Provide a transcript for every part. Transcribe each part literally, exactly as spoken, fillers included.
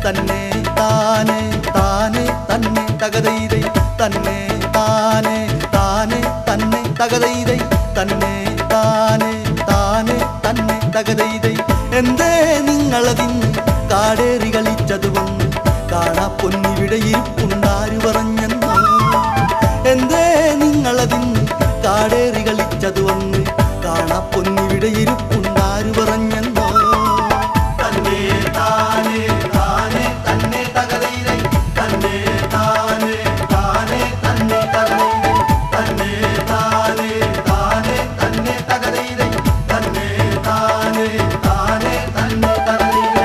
തന്നെ താനെ താനെ തന്നെ തകതൈതൈ തന്നെ താനെ താനെ തന്നെ തകതൈതൈ തന്നെ താനെ താനെ തന്നെ തകതൈതൈ എന്തേ നിങ്ങളതിന്ന് കാടേറി കളിച്ചത് വന്ന് കാണാ പൊന്നിവിടെ ഇരിപ്പുണ്ടാരു പറഞ്ഞെന്നോ എന്തേ നിങ്ങളതിന്ന് കാടേറി കളിച്ചത് വന്ന് കാണാ പൊന്നിവിടെ ഇരിപ്പുണ്ടാരു പറഞ്ഞെന്നോ തന്നെ താനെ താനെ തന്നെ തകതൈതൈ തന്നെ താനെ താനെ തന്നെ തകതൈതൈ തന്നെ താനെ താനെ തന്നെ തകതൈതൈ തന്നെ താനെ താനെ തന്നെ തകതൈതൈ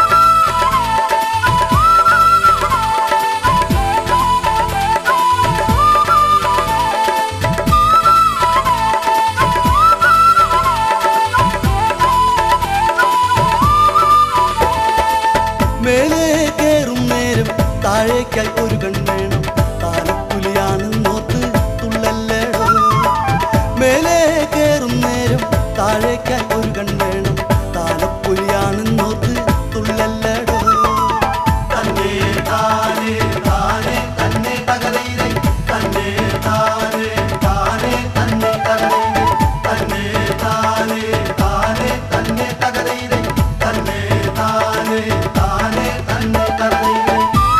മേലെ കേറും നേരം താഴേക്കായി ഒരു കൺവേണം താലപ്പുലിയാണെന്നോത്ത് തുള്ളല്ലേടോ മേലെ കേറും നേരം താഴേക്കായി ഒരു കൺവേണം താലപ്പുലിയാണെന്നോത്ത് തുള്ളല്ലേടോ തന്നെ താനെ താനെ തന്നെ തകതൈതൈ തന്നെ താനെ താനെ തന്നെ തകതൈതൈ തന്നെ താനെ താനെ തന്നെ തകതൈതൈ തന്നെ താനെ താനെ തന്നെ തകതൈതൈ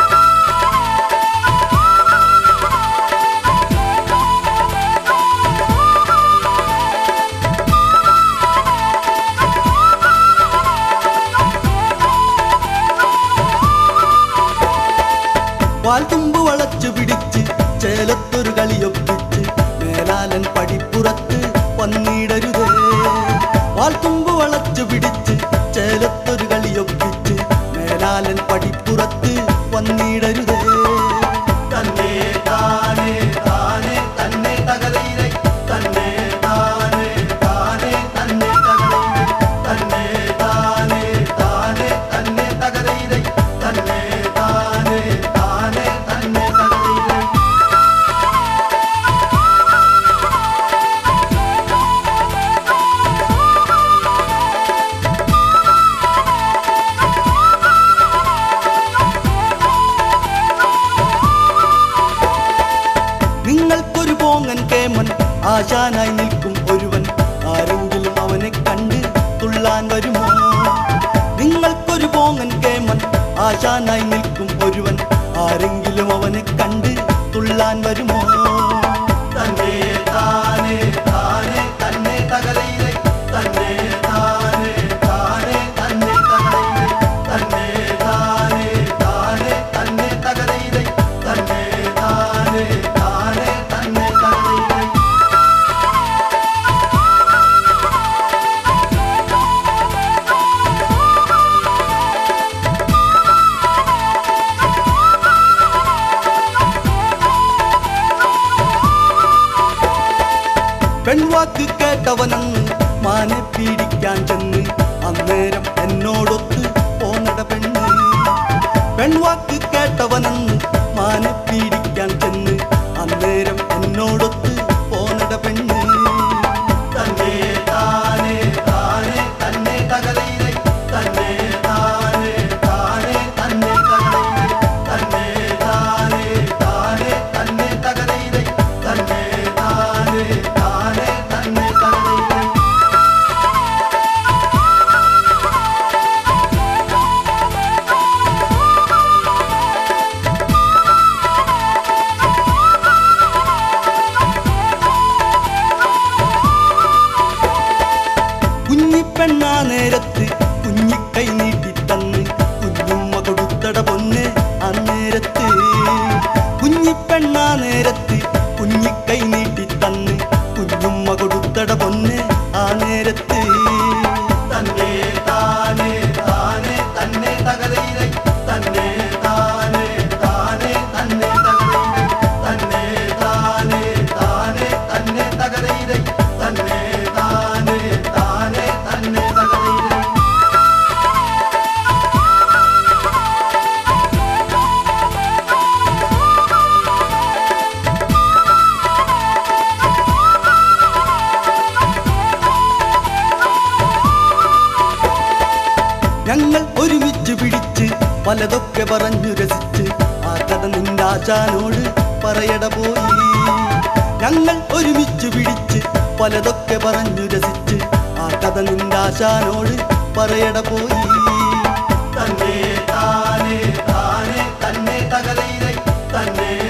വാൽത്തുമ്പ് വളച്ചു പിടിച്ച് ചേലത്തൊരു കളിയൊപ്പിച്ച് മേലാലൻ പടിപ്പുറത്ത് വന്നിടരുതേ വാൽത്തുമ്പ് വളച്ചു പിടിച്ച് ചേലത്തൊരു കളിയൊപ്പിച്ച് മേലാലൻ പടിപ്പുറത്ത് വന്നിടരുതേ തന്നെ താനെ താനെ തന്നെ തകതൈതൈ തന്നെ താനെ താനെ തന്നെ തകതൈതൈ തന്നെ താനെ താനെ തന്നെ തകതൈതൈ തന്നെ താനെ താനെ തന്നെ തകതൈതൈ നിങ്ങൾക്കൊരു പോങ്ങൻ കേമൻ ആശാനായി നിൽക്കും ഒരുവൻ ആരെങ്കിലും അവനെ കണ്ട് തുള്ളാൻ വരുമോ നിങ്ങൾക്കൊരു പോങ്ങൻ കേമൻ ആശാനായി നിൽക്കും ഒരുവൻ ആരെങ്കിലും അവനെ കണ്ട് തുള്ളാൻ വരുമോ തന്നെ താനെ താനെ തന്നെ തകതൈതൈ തന്നെ താനെ താനെ തന്നെ തകതൈതൈ തന്നെ താനെ താനെ തന്നെ തകതൈതൈ തന്നെ താനെ താനെ തന്നെ തകതൈതൈ പെൺവാക്ക് കേട്ടവനന്ന് മാനെ പീഡിക്കാൻ ചെന്ന് അന്നേരം എന്നോടൊത്ത് പോന്നട പെണ്ണ് പെൺവാക്ക് കേട്ടവനന്ന് മാനെ പീഡിക്കാൻ ചെന്ന് അന്നേരം എന്നോടൊത്ത് പോന്നട പെണ്ണ് തന്നെ താനെ താനെ തന്നെ തകതൈതൈ തന്നെ താനെ താനെ തന്നെ തകതൈതൈ തന്നെ താനെ താനെ തന്നെ തകതൈതൈ തന്നെ താനെ താനെ തന്നെ തകതൈതൈ കുഞ്ഞിപ്പെണ്ണാ നേരത്ത് കുഞ്ഞിക്കൈ നീട്ടി തന്ന് കുഞ്ഞുമ്മ കൊടുത്തട പൊന്ന് അന്നേരത്ത് കുഞ്ഞിപ്പെണ്ണാ നേരത്ത് കുഞ്ഞിക്കൈ നീട്ടി തന്ന് കുഞ്ഞുമ്മ കൊടുത്തട പൊന്ന് ആ നേരത്ത് തന്നെ താനെ താനെ തന്നെ തകതൈതൈ തന്നെ താനെ താനെ തന്നെ തകതൈതൈ തന്നെ താനെ താനെ തന്നെ തകതൈതൈ തന്നെ താനെ താനെ തന്നെ തകതൈതൈ പലതൊക്കെ പറഞ്ഞു രസിച്ച് ആ കഥ നിന്റെ ആശാനോട് പറയട പോയി. ഞങ്ങൾ ഒരുമിച്ച് പിടിച്ച് പലതൊക്കെ പറഞ്ഞു രസിച്ച് ആ കഥ നിന്റെ ആശാനോട് പറയട പോയി. തന്നെ താനേ താനേ തന്നെ തകതയിലെ തന്നെ